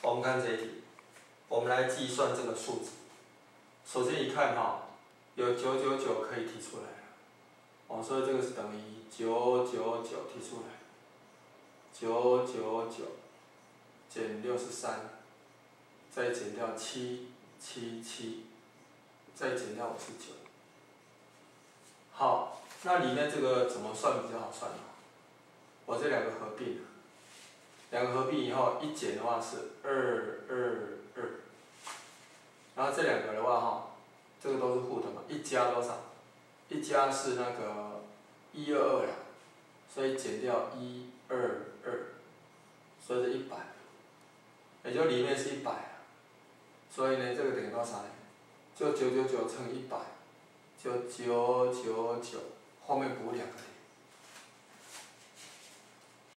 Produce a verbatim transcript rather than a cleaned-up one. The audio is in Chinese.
我们看这一题，我们来计算这个数值。首先一看哈，有九九九可以提出来了，哦，所以这个是等于九九九提出来，九九九减六十三，再减掉七七七，再减掉五十九。好，那里面这个怎么算比较好算呢？我这两个合并，两个合并以后一减的话是二二二，然后这两个的话哈，这个都是负的嘛，一加多少？一加是那个一二二啦，所以减掉一二二，所以是一百，也就里面是一百啊，所以呢这个等于多少呢？就九九九乘一百，就九九九，后面补两个零。